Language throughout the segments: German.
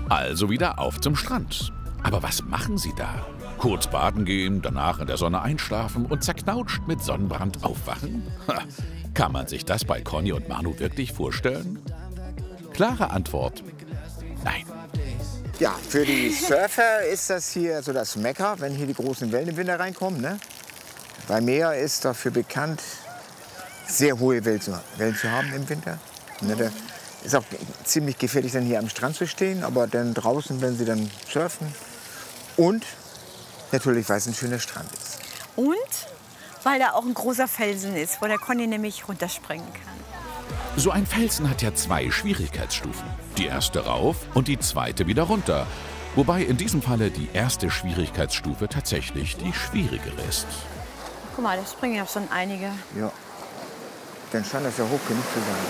Also wieder auf zum Strand. Aber was machen Sie da? Kurz baden gehen, danach in der Sonne einschlafen und zerknautscht mit Sonnenbrand aufwachen? Ha, kann man sich das bei Conny und Manu wirklich vorstellen? Klare Antwort: nein. Ja, für die Surfer ist das hier so das Mekka, wenn hier die großen Wellen im Winter reinkommen. Ne? Waimea ist dafür bekannt, sehr hohe Wellen zu haben im Winter. Ne? Da ist auch ziemlich gefährlich, dann hier am Strand zu stehen, aber dann draußen, wenn sie dann surfen. Und natürlich, weil es ein schöner Strand ist. Und weil da auch ein großer Felsen ist, wo der Conny nämlich runterspringen kann. So ein Felsen hat ja 2 Schwierigkeitsstufen. Die erste rauf und die zweite wieder runter. Wobei in diesem Falle die erste Schwierigkeitsstufe tatsächlich die schwierigere ist. Guck mal, da springen ja schon einige. Ja, dann scheint das ja hoch genug zu sein.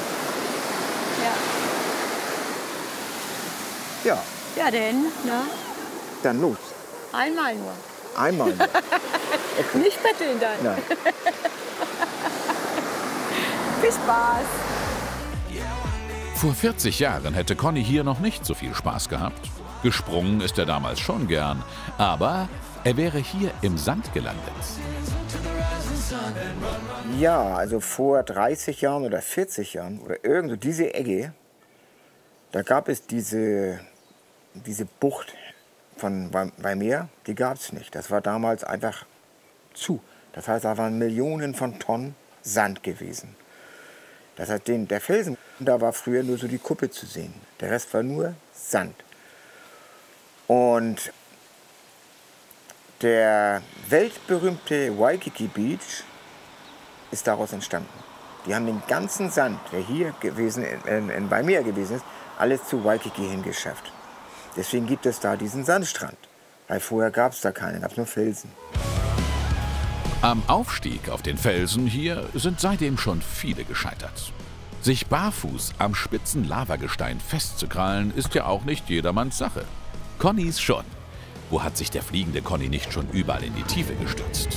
Ja. Ja, Ja, denn, ne? dann los. Einmal nur. Einmal. Okay. Nicht betteln dann. Nein. Viel Spaß. Vor 40 Jahren hätte Conny hier noch nicht so viel Spaß gehabt. Gesprungen ist er damals schon gern, aber er wäre hier im Sand gelandet. Ja, also vor 30 Jahren oder 40 Jahren oder irgendwo diese Ecke, da gab es diese Bucht von Waimea, die gab es nicht. Das war damals einfach zu. Das heißt, da waren Millionen von Tonnen Sand gewesen. Das heißt, der Felsen, da war früher nur so die Kuppe zu sehen. Der Rest war nur Sand. Und der weltberühmte Waikiki Beach ist daraus entstanden. Die haben den ganzen Sand, der hier gewesen, in Waimea gewesen ist, alles zu Waikiki hingeschafft. Deswegen gibt es da diesen Sandstrand. Weil vorher gab es da keinen, gab es nur Felsen. Am Aufstieg auf den Felsen hier sind seitdem schon viele gescheitert. Sich barfuß am spitzen Lavagestein festzukrallen, ist ja auch nicht jedermanns Sache. Connys schon. Wo hat sich der fliegende Conny nicht schon überall in die Tiefe gestürzt?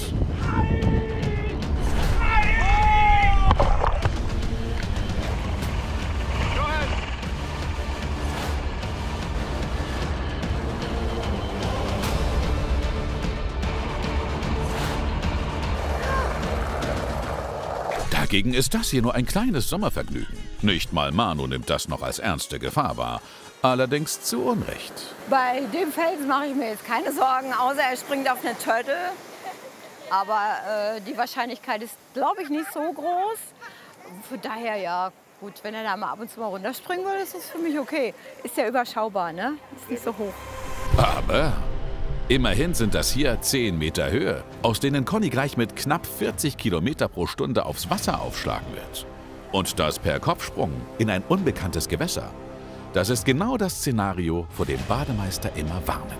Dagegen ist das hier nur ein kleines Sommervergnügen. Nicht mal Manu nimmt das noch als ernste Gefahr wahr. Allerdings zu Unrecht. Bei dem Felsen mache ich mir jetzt keine Sorgen, außer er springt auf eine Turtle. Aber die Wahrscheinlichkeit ist, glaube ich, nicht so groß. Von daher, ja, gut, wenn er da mal ab und zu mal runterspringen würde, ist das für mich okay. Ist ja überschaubar, ne? Ist nicht so hoch. Aber immerhin sind das hier 10 Meter Höhe, aus denen Conny gleich mit knapp 40 Kilometer pro Stunde aufs Wasser aufschlagen wird. Und das per Kopfsprung in ein unbekanntes Gewässer. Das ist genau das Szenario, vor dem Bademeister immer warnen.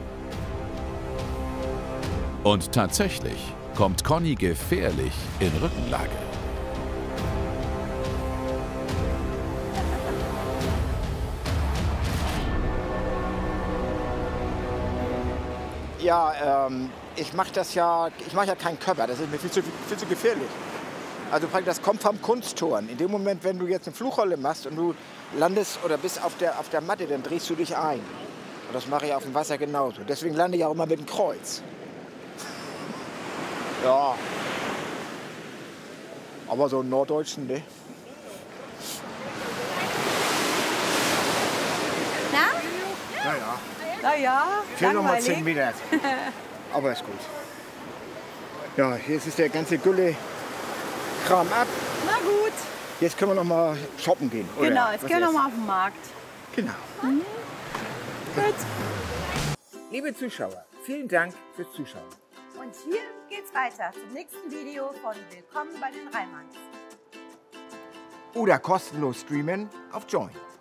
Und tatsächlich kommt Conny gefährlich in Rückenlage. Ja, ich mache ja keinen Körper, das ist mir viel zu gefährlich. Also praktisch, das kommt vom Kunstturnen. In dem Moment, wenn du jetzt eine Flugrolle machst und du landest oder bist auf der Matte, dann drehst du dich ein. Und das mache ich auf dem Wasser genauso. Deswegen lande ich auch immer mit dem Kreuz. Ja. Aber so einen Norddeutschen, ne? Na? Naja. Naja, Fehlen noch mal 10 langweilig. Meter. Aber ist gut. Ja, hier ist der ganze Gülle-Kram ab. Na gut. Jetzt können wir noch mal shoppen gehen. Oder Genau, jetzt was gehen wir ist? noch mal auf den Markt. Genau. Gut. Liebe Zuschauer, vielen Dank fürs Zuschauen. Und hier geht's weiter zum nächsten Video von Willkommen bei den Reimanns. Oder kostenlos streamen auf Join.